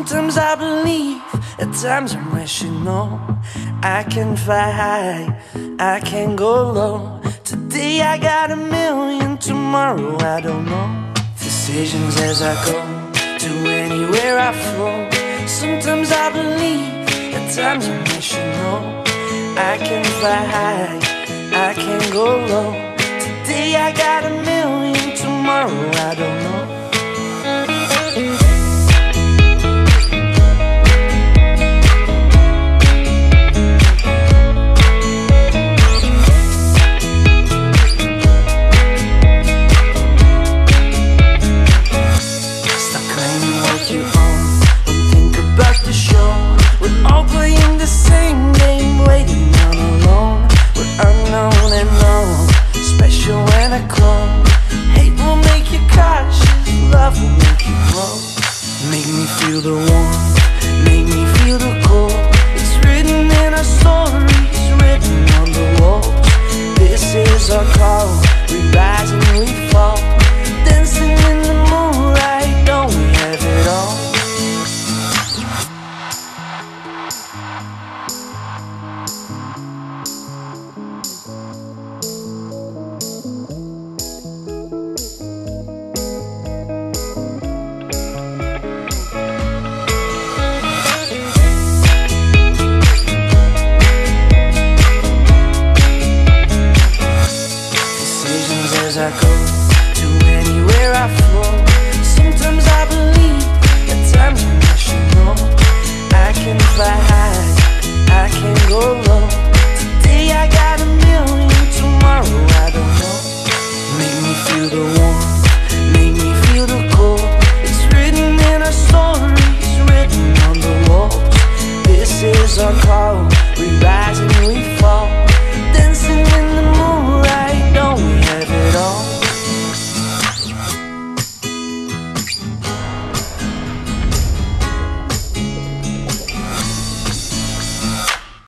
Sometimes I believe, at times I'm rational. I can fly high, I can go low. Today I got a million, tomorrow I don't know. Decisions as I go, to anywhere I flow. Sometimes I believe, at times I'm rational. I can fly high, I can go low. Today I got a million, tomorrow I don't know. All playing the same game, waiting on alone. We're unknown and known, special when I clone. Hate will make you cautious, love will make you grow. Make me feel the warmth, make me feel the cold. It's written in our stories, written on the walls. This is our call, we rise and we fall. Dancing in the moonlight, don't we have it all? As I go, to anywhere I flow. Sometimes I believe, at times I'm rational. I can fly high, I can go low. Today I got a million, tomorrow I don't know. Make me feel the warmth, make me feel the cold. It's written in our stories, written on the walls. This is our call, we rise and we